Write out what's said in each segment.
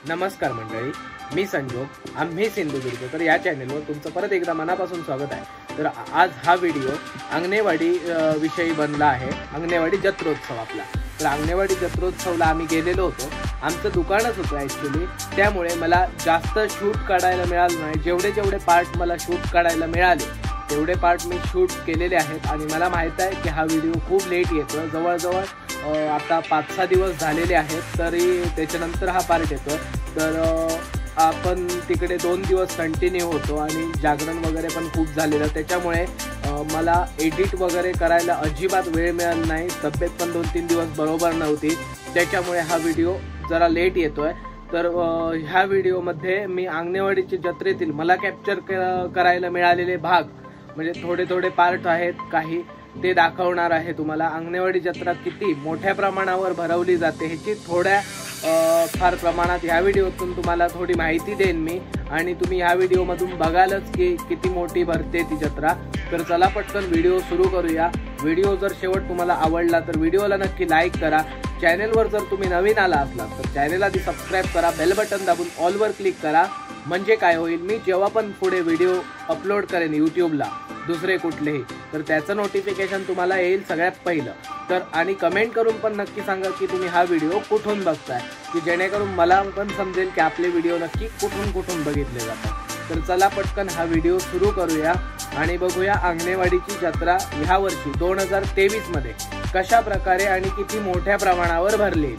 नमस्कार मंडळी, मी संजोग, आम्ही सिंधुदुर्ग। तर या चॅनलवर तुमचं परत एकदा मनापासून स्वागत आहे। तर आज हा व्हिडिओ अंगणेवाडी विषयी बनला आहे। अंगणेवाडी जत्रोत्सव आपला। तर अंगणेवाडी जत्रोत्सवला आम्ही गेलेलो होतो। आमचं दुकानच होतं ॲक्च्युली, त्यामुळे मला जास्त शूट काढायला मिळालं नाही। जेवढे पार्ट मला शूट काढायला मिळाले तेवढे पार्ट मी शूट केलेले आहेत। आणि मला माहीत आहे की हा व्हिडिओ खूप लेट येतो, जवळजवळ आता 5-6 दिवस झालेले आहेत, तरी त्याच्यानंतर हा पार्ट येतो। तर आपण तिकडे 2 दिवस कंटिन्यू होतो आणि जागरण वगैरे पण खूप झालेलं, त्याच्यामुळे मला एडिट वगैरे करायला अजिबात वेळ मिळाला नाही। तब्येत पण 2-3 दिवस बरोबर नव्हती, त्याच्यामुळे हा व्हिडिओ जरा लेट येतोय। तर ह्या व्हिडिओमध्ये मी अंगणेवाडीच्या जत्रेतील मला कॅप्चर करायला मिळालेले भाग, म्हणजे थोडे पार्ट आहेत काही, ते दाखवणार आहे तुम्हाला। अंगणेवाडी जत्रा किती मोठ्या प्रमाणावर भरवली जाते ह्याची फार प्रमाणात ह्या व्हिडिओतून तुम्हाला थोडी माहिती देईन मी, आणि तुम्ही ह्या व्हिडिओमधून बघालच की किती मोठी भरते ती जत्रा। तर चला पटकन व्हिडिओ सुरू करूया। व्हिडिओ जर शेवट तुम्हाला आवडला तर व्हिडिओला नक्की लाईक करा। चॅनलवर जर तुम्ही नवीन आला असलात तर चॅनल आधी सबस्क्राईब करा, बेल बटन दाबून ऑलवर क्लिक करा। म्हणजे काय होईल, मी जेव्हा पण पुढे व्हिडिओ अपलोड करेन यूट्यूबला दुसरे कुठलेही, तर त्याचं नोटिफिकेशन तुम्हाला येईल सगळ्यात पहिलं। तर आणि कमेंट करून पण नक्की सांगा की तुम्ही हा व्हिडिओ कुठून बघताय, की जेणेकरून मला पण समजेल की आपले व्हिडिओ नक्की कुठून बघितले जातात। तर चला पटकन हा व्हिडिओ सुरू करूया आणि बघूया अंगणेवाडीची जत्रा ह्या वर्षी 2023 मध्ये कशा प्रकारे आणि किती मोठ्या प्रमाणावर भरलेली।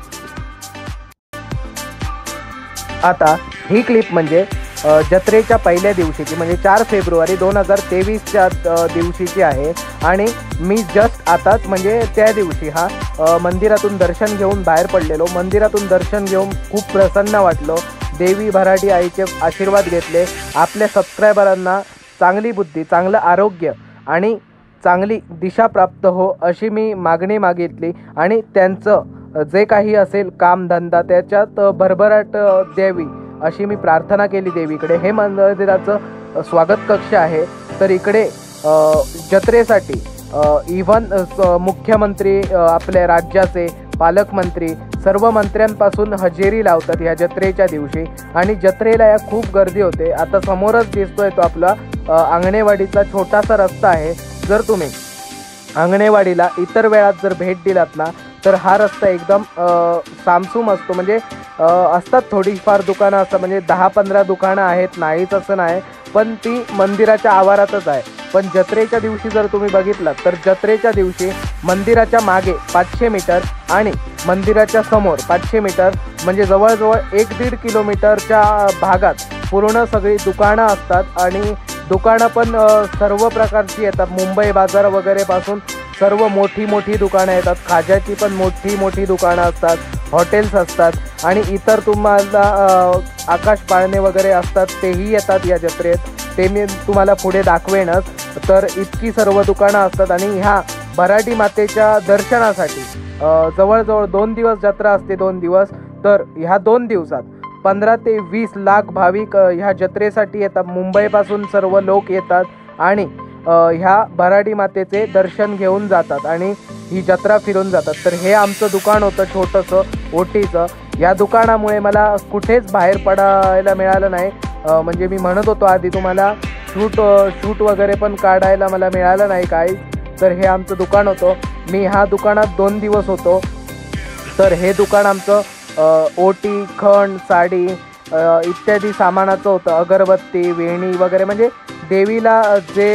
आता ही क्लिप म्हणजे जत्रेच्या पहिल्या दिवशीची, म्हणजे 4 फेब्रुवारी 2023च्या दिवशीची आहे। आणि मी जस्ट आताच म्हणजे त्या दिवशी मंदिरातून दर्शन घेऊन बाहेर पडलेलो। मंदिरातून दर्शन घेऊन खूप प्रसन्न वाटलो। देवी भराडी आईचे आशीर्वाद घेतले। आपल्या सबस्क्रायबरांना चांगली बुद्धी, चांगलं आरोग्य आणि चांगली दिशा प्राप्त हो अशी मी मागणी मागितली, आणि त्यांचं जे काही असेल कामधंदा त्याच्यात भरभराट द्यावी अशी मी प्रार्थना केली देवीकडे। हे मंदिराचं स्वागत कक्ष आहे। तर इकडे जत्रेसाठी इव्हन मुख्यमंत्री, आपल्या राज्याचे पालकमंत्री, सर्व मंत्र्यांपासून हजेरी लावतात या जत्रेच्या दिवशी, आणि जत्रेला या खूप गर्दी होते। आता समोरच दिसतोय तो आपला अंगणेवाडीचा छोटासा रस्ता आहे। जर तुम्ही अंगणेवाडीला इतर वेळात जर भेट दिलात ना, तर हा रस्ता एकदम सामसूम असतो। म्हणजे असतात थोडीफार दुकानं असतात, म्हणजे 10-15 दुकानं आहेत, नाहीच असं नाही, पण ती मंदिराच्या आवारातच आहे। पण जत्रेच्या दिवशी जर तुम्ही बघितलात तर जत्रेच्या दिवशी मंदिराच्या मागे 500 मीटर आणि मंदिराच्या समोर 500 मीटर, म्हणजे जवळजवळ 1-1.5 किलोमीटरच्या भागात पूर्ण सगळी दुकानं असतात। आणि दुकानं पण सर्व प्रकारची येतात, मुंबई बाजार वगैरे पासून सर्व मोठी दुकानं येतात। खाज्याची पण मोठी दुकानं असतात, हॉटेल्स असतात, आणि इतर तुम्हाला आकाश पाळणे वगैरे असतात, तेही येतात या जत्रेत। ते मी तुम्हाला पुढे दाखवेनच। तर इतकी सर्व दुकानं असतात, आणि ह्या भराडी मातेच्या दर्शनासाठी जवळजवळ 2 दिवस जत्रा असते, 2 दिवस। तर ह्या 2 दिवसात 15 ते 20 लाख भाविक ह्या जत्रेसाठी येतात। मुंबईपासून सर्व लोक येतात आणि ह्या भराडी मातेचे दर्शन घेऊन जातात आणि ही जत्रा फिरून जातात। तर हे आमचं दुकान होतं छोटंसं ओटीचं। या दुकानामुळे मला कुठेच बाहेर पडायला मिळालं नाही। म्हणजे मी म्हणत होतो आधी तुम्हाला शूट वगैरे पण काढायला मला मिळालं नाही काही। तर हे आमचं दुकान होतं। मी ह्या दुकानात 2 दिवस होतो। तर हे दुकान आमचं ओटी, खण, साडी इत्यादी सामानाचं होतं। अगरबत्ती, वेणी वगैरे, म्हणजे देवीला जे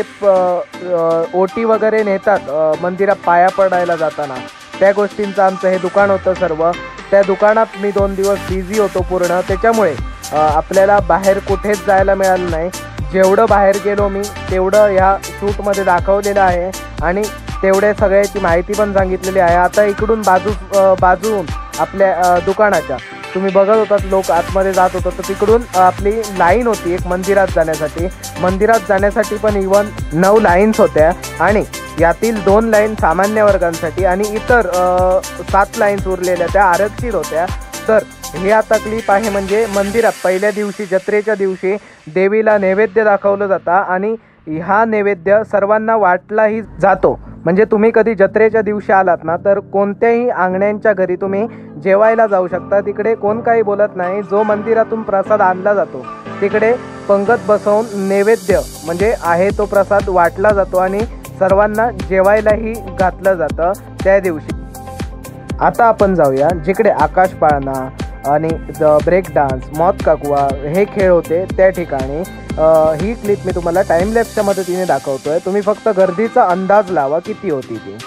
ओटी वगैरे नेतात मंदिरात पाया पडायला जाताना, त्या गोष्टींचं आमचं हे दुकान होतं सर्व। त्या दुकानात मी 2 दिवस बिझी होतो पूर्ण, त्याच्यामुळे आपल्याला बाहेर कुठेच जायला मिळालं नाही। जेवढं बाहेर गेलो मी तेवढं ह्या शूटमध्ये दाखवलेलं आहे, आणि तेवढे सगळ्याची माहिती पण सांगितलेली आहे। आता इकडून बाजून आपल्या दुकानाच्या तुम्ही बघत होतात लोक आतमध्ये जात होतं, तर तिकडून आपली लाईन होती एक मंदिरात जाण्यासाठी पण इव्हन 9 लाईन्स होत्या, आणि यातील 2 लाईन सामान्य वर्गांसाठी आणि इतर 7 लाईन्स उरलेल्या त्या आरक्षित होत्या। तर ही आता क्लिप आहे, म्हणजे मंदिरात पहिल्या दिवशी जत्रेच्या दिवशी देवीला नैवेद्य दाखवलं जातं, आणि हा नैवेद्य सर्वांना वाटलाही जातो। म्हणजे तुम्ही कधी जत्रेच्या दिवशी आलात ना तर कोणत्याही अंगण्यांच्या घरी तुम्ही जेवायला जाऊ शकता. तिकडे कोण काही बोलत नाही. जो मंदिरातून प्रसाद आणला जातो तिकडे पंगत बसवून नैवेद्य म्हणजे आहे तो प्रसाद वाटला जातो आणि सर्वांना जेवायलाही घातलं जातं त्या दिवशी. आता आपण जाऊया जिकडे आकाश पाळणा आणि ब्रेक डान्स, मौत का कुआं हे खेळ होते त्या ठिकाणी. ही क्लिप मी तुम्हाला टाइमलॅप्सच्या मदतीने दाखवतोय. तुम्ही फक्त गर्दीचा अंदाज लावा किती होती ती.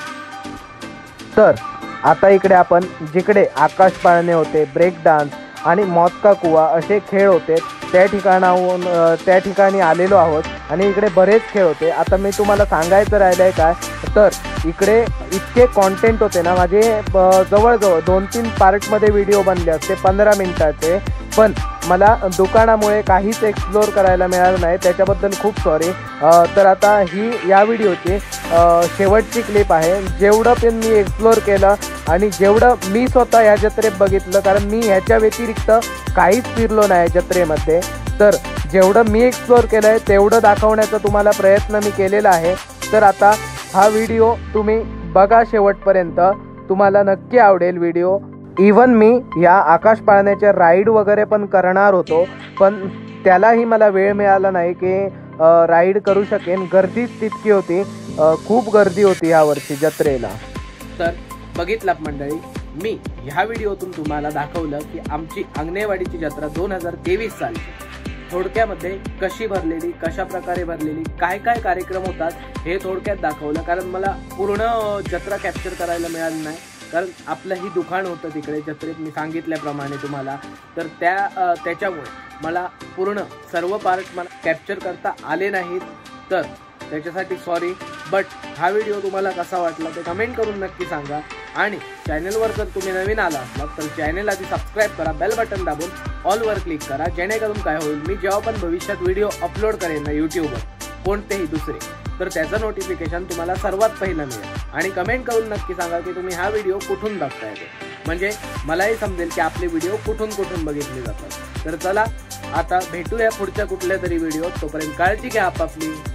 तर आता इकडे आपण जिकडे आकाश पाळणे होते, ब्रेक डान्स आणि मौत का कुआं असे खेळ होते त्या ठिकाणी आलेलो आहोत आणि इकडे बरेच खेळ होते. आता मी तुम्हाला सांगायचं राहिलं आहे काय तर इकडे इतके कॉन्टेंट होते ना माझे, जवळजवळ 2-3 पार्टमध्ये व्हिडिओ बनले असते 15 मिनिटाचे, पण मला दुकानामुळे काहीच एक्सप्लोअर करायला मिळालं नाही, त्याच्याबद्दल खूप सॉरी. तर आता ही या व्हिडिओची शेवटची क्लिप आहे. जेवढं पण मी एक्सप्लोअर केलं आणि जेवढं मी स्वतः ह्या जत्रेत बघितलं, कारण मी ह्याच्या व्यतिरिक्त काहीच फिरलो नाही जत्रेमध्ये, तर जेवढं मी एक्सप्लोअर केलं आहे तेवढं दाखवण्याचा तुम्हाला प्रयत्न मी केलेला आहे. तर आता हा व्हिडिओ तुम्ही बघा शेवटपर्यंत, तुम्हाला नक्की आवडेल व्हिडिओ. इवन मी या आकाश पाळण्याचे राईड वगैरे पण करणार होतो, पण त्यालाही मला वेळ मिळाला नाही की राईड करू शकेन. गर्दीच तितकी होती, खूप गर्दी होती यावर्षी जत्रेला. तर बघितलात मंडळी, मी ह्या व्हिडिओतून तुम्हाला दाखवलं की आमची अंगणेवाडीची जत्रा 2023 सालची थोडक्यामध्ये कशी भरलेली, कशा प्रकारे भरलेली, काय काय कार्यक्रम होतात हे थोडक्यात दाखवलं. कारण मला पूर्ण जत्रा कॅप्चर करायला मिळाली नाही, कारण आपलंही दुकान होतं तिकडे जत्रेत मी सांगितल्याप्रमाणे तुम्हाला. तर त्याच्यामुळे मला पूर्ण सर्व पार्ट मला कॅप्चर करता आले नाहीत, तर त्याच्यासाठी सॉरी. बट हा व्हिडिओ तुम्हाला कसा वाटला ते कमेंट करून नक्की सांगा. आणि चॅनलवर जर तुम्ही नवीन आला असलात तर चॅनल आधी सबस्क्राईब करा, बेल बटन दाबून ऑलवर क्लिक करा, जेणेकरून काय होईल, मी जेव्हा पण भविष्यात व्हिडिओ अपलोड करेन ना यूट्यूबवर कोणतेही दुसरे, तर त्याचं नोटिफिकेशन तुम्हाला सर्वात पहिलं मिळेल. आणि कमेंट करून नक्की सांगा की तुम्ही हा व्हिडिओ कुठून बघताय ते, म्हणजे मलाही समजेल की आपले व्हिडिओ कुठून बघितले जातात. तर चला आता भेटूया पुढच्या कुठल्या तरी व्हिडिओ. तोपर्यंत काळजी घ्या आपापली.